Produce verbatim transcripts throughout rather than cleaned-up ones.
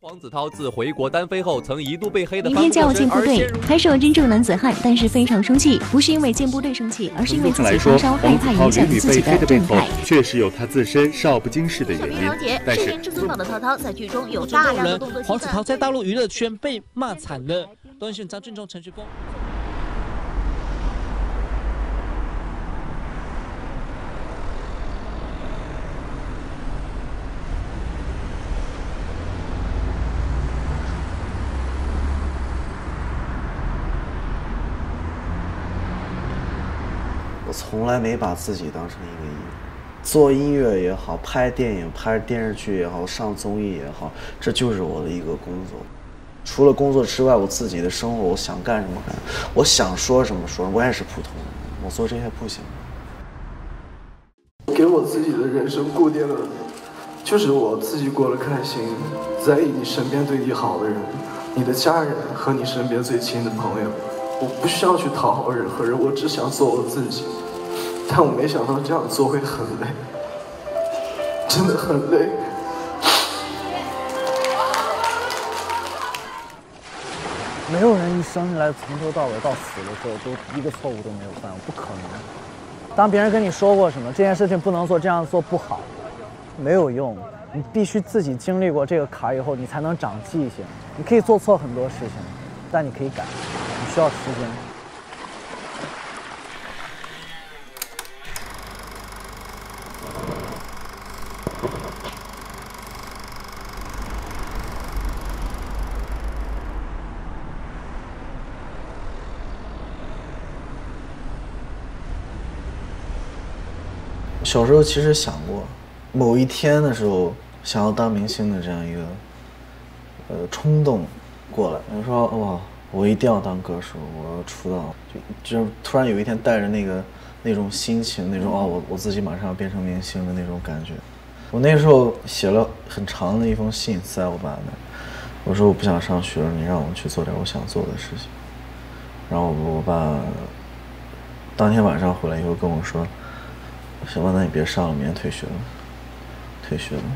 黄子韬自回国单飞后，曾一度被黑的。 明天将要进部队，还是有真正男子汉，但是非常生气，不是因为进部队生气，而是因为自己发烧害怕影响自己的状态。 确实有他自身少不经事的原因。但是， 至尊宝的涛涛在剧中有大量的动作戏份。 黄子韬在大陆娱乐圈被骂惨了，段选张俊忠、陈学峰。 我从来没把自己当成一个艺人，做音乐也好，拍电影、拍电视剧也好，上综艺也好，这就是我的一个工作。除了工作之外，我自己的生活，我想干什么干，我想说什么说什么。我也是普通人，我做这些不行。 给我自己的人生固定了，就是我自己过得开心，在意你身边对你好的人，你的家人和你身边最亲的朋友。我不需要去讨好任何人，我只想做我自己。 但我没想到这样做会很累，真的很累。 没有人一生下来从头到尾到死的时候都一个错误都没有犯，不可能。当别人跟你说过什么这件事情不能做，这样做不好，没有用。你必须自己经历过这个坎以后，你才能长记性。你可以做错很多事情，但你可以改，你需要时间。 小时候其实想过，某一天的时候想要当明星的这样一个呃冲动过来，我说哇，我一定要当歌手，我要出道，就就突然有一天带着那个那种心情，那种哦，我我自己马上要变成明星的那种感觉。我那时候写了很长的一封信在我爸那，我说我不想上学了，你让我去做点我想做的事情。然后我爸当天晚上回来以后跟我说。 行吧，那你别上了，明天退学了。退学了。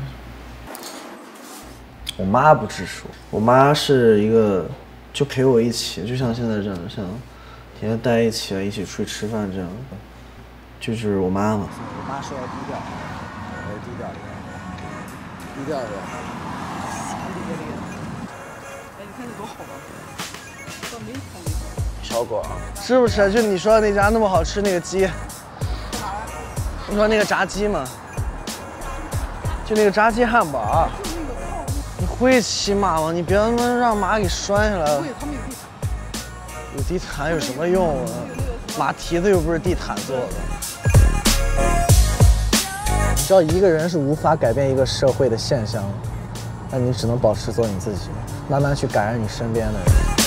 我妈不支持我，我妈是一个就陪我一起，就像现在这样，像天天待一起啊，一起出去吃饭这样，就是我妈嘛。 我妈说要低调，我是低调的人，低调的人。 哎，你看你多好啊！倒没看没小果是不是？就你说那家那么好吃那个鸡？ 你说那个炸鸡吗？就那个炸鸡汉堡，你会骑马吗？你别他妈让马给拴下来了。有地毯有什么用啊？马蹄子又不是地毯做的。你知道一个人是无法改变一个社会的现象，那你只能保持做你自己，慢慢去感染你身边的人。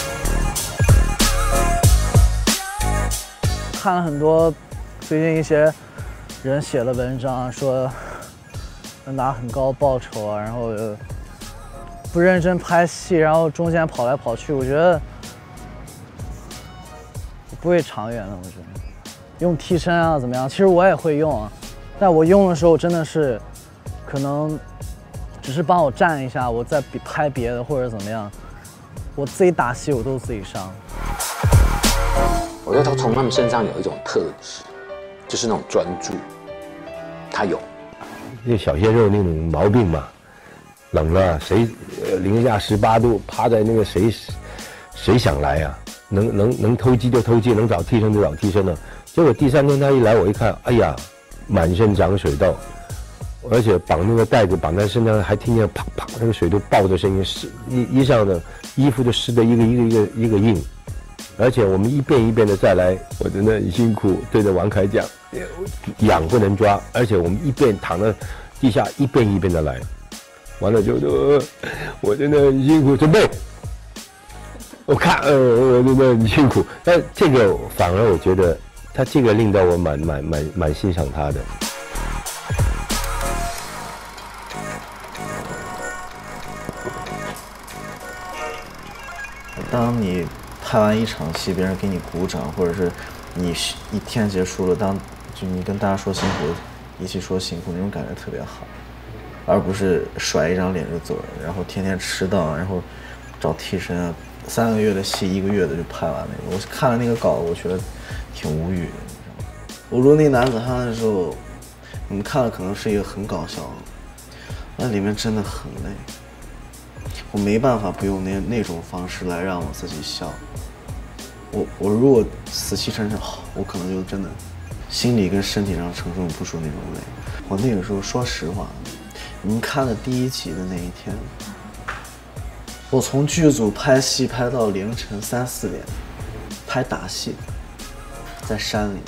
看了很多最近一些。 人写了文章说能拿很高报酬啊，然后不认真拍戏，然后中间跑来跑去，我觉得不会长远的。我觉得用替身啊怎么样？其实我也会用啊，但我用的时候真的是可能只是帮我站一下，我再比拍别的或者怎么样，我自己打戏我都自己上。 我觉得他从他们身上有一种特质。 就是那种专注，他有， 那小鲜肉那种毛病嘛，冷了谁，呃零下十八度趴在那个谁，谁想来呀、啊？能能能偷鸡就偷鸡，能找替身就找替身了。结果第三天他一来，我一看，哎呀，满身长水痘，而且绑那个带子绑在身上，还听见啪啪那个水都爆的声音，湿衣衣上的衣服就湿的一个一个一个一个印。 而且我们一遍一遍的再来，我真的很辛苦。对着王凯讲，痒不能抓，而且我们一遍躺在地下，一遍一遍的来，完了就呃，我真的很辛苦。准备，我看，呃，我真的很辛苦。但这个反而我觉得，他这个令到我蛮蛮蛮蛮欣赏他的。 当你。 拍完一场戏，别人给你鼓掌，或者是你一天结束了，当就你跟大家说辛苦，一起说辛苦，那种感觉特别好。 而不是甩一张脸就走人，然后天天迟到，然后找替身啊，三个月的戏一个月的就拍完那个。我看了那个稿子，我觉得挺无语的。我录那个男子汉的时候，你们看了可能是一个很搞笑的，那里面真的很累。我没办法不用那那种方式来让我自己笑。我我如果死气沉沉，我可能就真的心理跟身体上承受不住那种累。我那个时候说实话，你们看了第一集的那一天，我从剧组拍戏拍到凌晨三四点，拍打戏，在山里。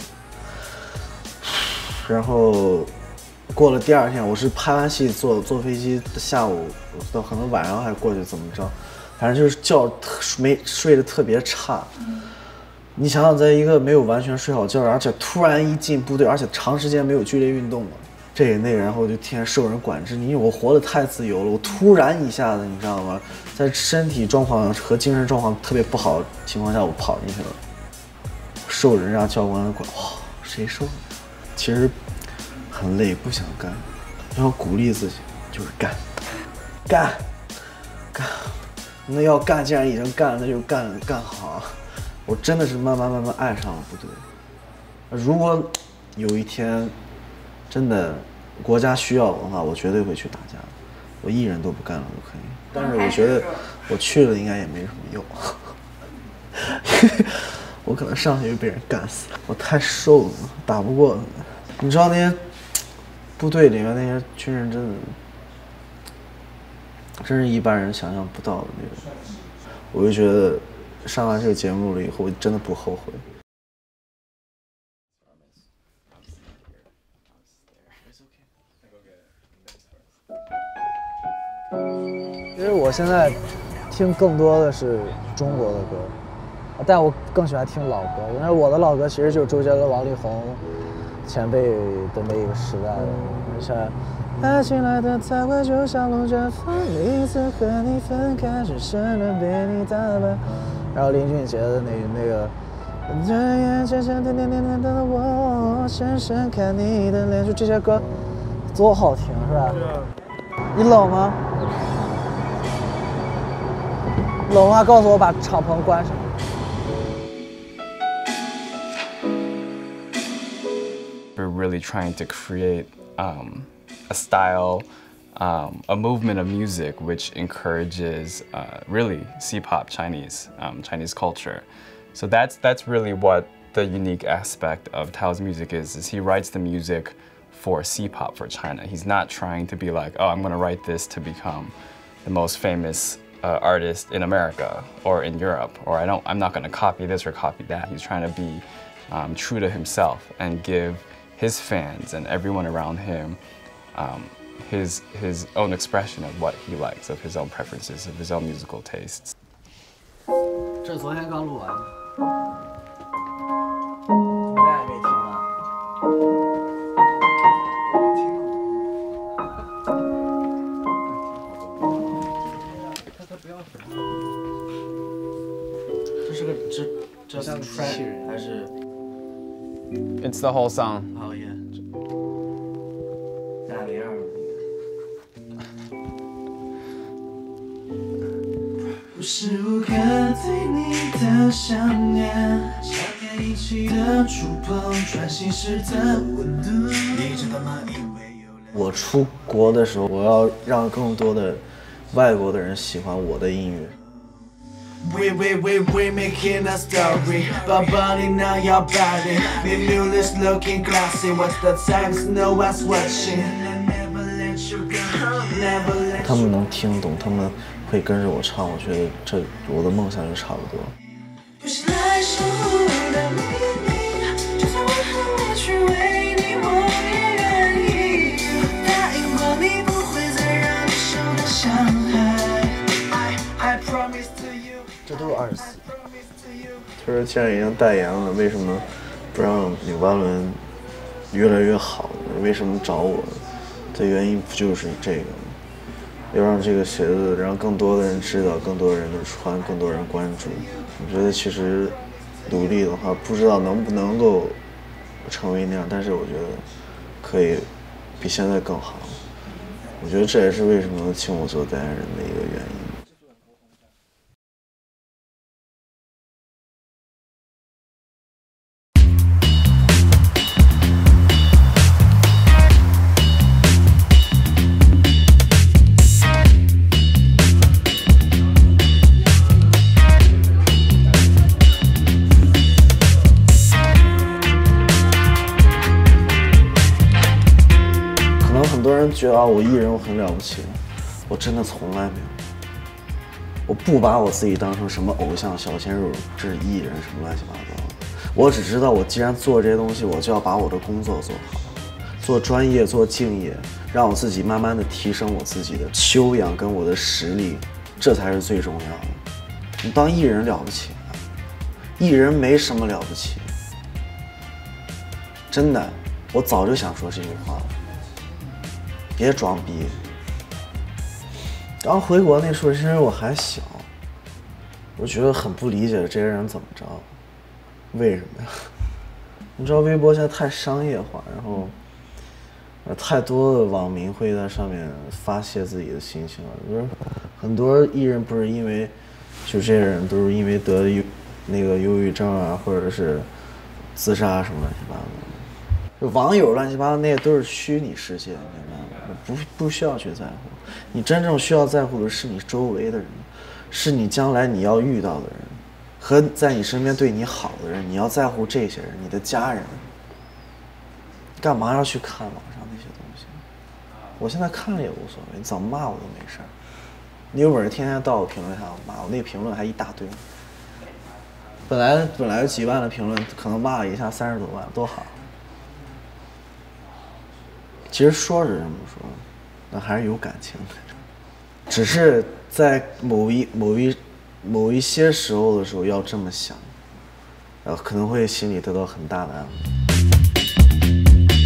然后过了第二天，我是拍完戏坐坐飞机，下午到可能晚上还过去怎么着，反正就是觉没睡得特别差。你想想，在一个没有完全睡好觉，而且突然一进部队，而且长时间没有剧烈运动嘛，这个那个，然后就天天受人管制。你我活得太自由了，我突然一下子，你知道吗？在身体状况和精神状况特别不好的情况下，我跑进去了，受人家教官的管，哇，谁受？其实很累，不想干，要鼓励自己，就是干，干，干。那要干，既然已经干了，那就干干好。我真的是慢慢慢慢爱上了部队。如果有一天真的国家需要我的话，我绝对会去打架。我一人都不干了都可以。但是我觉得我去了应该也没什么用，我可能上去就被人干死了。我太瘦了，打不过。你知道那些部队里面那些军人真的，真是一般人想象不到的那种。我就觉得上完这个节目了以后，我真的不后悔。 其实我现在听更多的是中国的歌，但我更喜欢听老歌，因为我的老歌其实就是周杰伦、王力宏前辈的那个时代的，像爱情来的太快，就像龙卷风，每一次和你分开，只剩了被你打败。然后林俊杰的那那个，这眼深深点点点点的我，深深看你的脸，就这些歌多好听，是吧？你冷吗？冷的话告诉我，把敞篷关上。 We're really trying to create um, a style, um, a movement of music which encourages uh, really C-pop Chinese, um, Chinese culture. So that's, that's really what the unique aspect of Tao's music is, is he writes the music for C-pop for China. He's not trying to be like, oh, I'm gonna write this to become the most famous uh, artist in America or in Europe, or I don't, I'm not gonna copy this or copy that. He's trying to be um, true to himself and give his fans and everyone around him um, his, his own expression of what he likes, of his own preferences, of his own musical tastes. 这昨天刚录完，你俩也没听吗？这是个这这像机器人还是 ？It's the whole song. Oh yeah. 大零二无时无刻对你的想念，想念一起的触碰，转心时的温度。你知道吗？因为有我出国的时候，我要让更多的外国的人喜欢我的音乐。We we we we making a story, but body now your body. The new is looking classy. What's the time? No one's watching. 他们能听懂，他们会跟着我唱，我觉得这我的梦想就差不多。不是来守护的秘密，就算我很委屈，为你我也愿意。答应我，你不会再让你受到伤害。I I promise to you。这都是二十四。他说：“既然已经代言了，为什么不让纽巴伦越来越好呢？为什么找我？的原因不就是这个吗？要让这个鞋子让更多的人知道，更多人的穿，更多人关注。我觉得其实努力的话，不知道能不能够成为那样，但是我觉得可以比现在更好。 我觉得这也是为什么请我做代言人的一个原因。很多人觉得啊，我艺人我很了不起，我真的从来没有。我不把我自己当成什么偶像、小鲜肉，这是艺人什么乱七八糟的。我只知道，我既然做这些东西，我就要把我的工作做好，做专业、做敬业，让我自己慢慢的提升我自己的修养跟我的实力，这才是最重要的。你当艺人了不起啊？艺人没什么了不起，真的，我早就想说这句话了。别装逼！刚回国那时候，其实我还小，我觉得很不理解这些人怎么着，为什么呀？你知道微博现在太商业化，然后呃太多的网民会在上面发泄自己的心情了。就是很多艺人不是因为，就这些人都是因为得忧那个忧郁症啊，或者是自杀什么乱七八糟的。就网友乱七八糟那些都是虚拟世界，明白吗？不不需要去在乎，你真正需要在乎的是你周围的人，是你将来你要遇到的人，和在你身边对你好的人，你要在乎这些人，你的家人。干嘛要去看网上那些东西？我现在看了也无所谓，你怎么骂我都没事儿。你有本事天天到我评论下骂我，那评论还一大堆。本来本来几万的评论，可能骂了一下三十多万，多好。其实说是这么说，但还是有感情的，只是在某一某一某一些时候的时候要这么想，呃，可能会心里得到很大的安慰。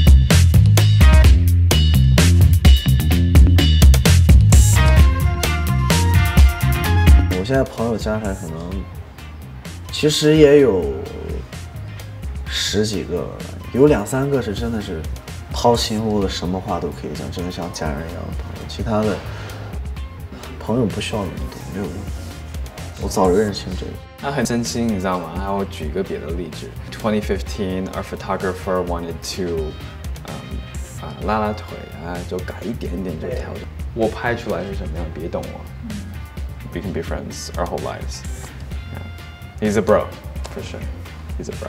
我现在朋友加起来可能，其实也有十几个，有两三个是真的是。掏心窝的，什么话都可以讲，真的像家人一样的朋友。其他的朋友不需要那么多，没有用。我早就认清这个。 他很真心，你知道吗？还有举个别的例子 ，twenty fifteen, our photographer wanted to， 嗯啊拉拉腿啊，就改一点点就调整。我拍出来是什么样，别懂我。We can be friends our whole lives. Yeah. He's a bro, for sure. He's a bro.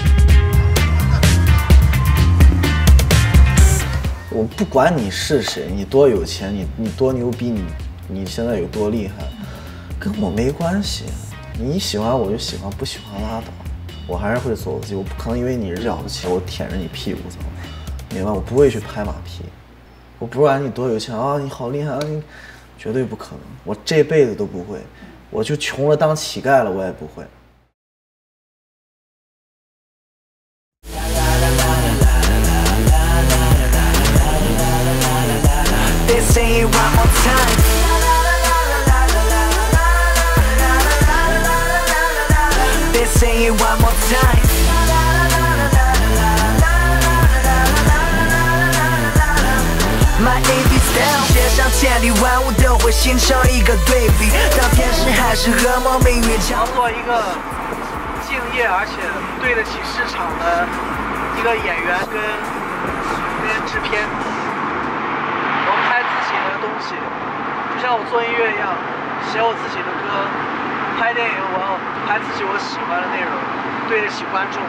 我不管你是谁，你多有钱，你你多牛逼，你你现在有多厉害，跟我没关系。你喜欢我就喜欢，不喜欢拉倒。我还是会做我自己，我不可能因为你了不起，我舔着你屁股走，明白？我不会去拍马屁。我不管你多有钱啊，你好厉害啊，你绝对不可能。我这辈子都不会，我就穷了当乞丐了，我也不会。 Say it one more time. They say it one more time. My A B style， 街上千里万物都会形成一个对比。当天使还是恶魔，命运将做一个敬业而且对得起市场的一个演员跟跟制片。拍自己的东西，就像我做音乐一样，写我自己的歌。拍电影我要拍自己我喜欢的内容，对得起观众，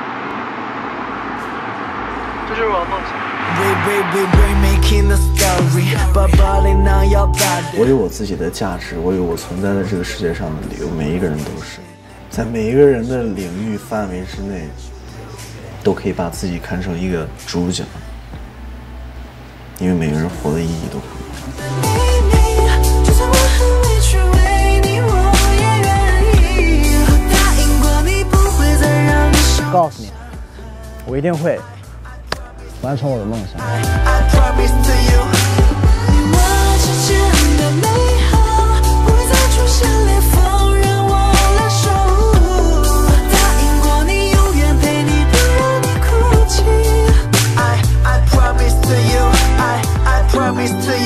这就是我的梦想。 我有我自己的价值，我有我存在在这个世界上的理由，每一个人都是，在每一个人的领域范围之内，都可以把自己看成一个主角。因为每个人活的意义都不一样。告诉你，我一定会完成我的梦想。Promise to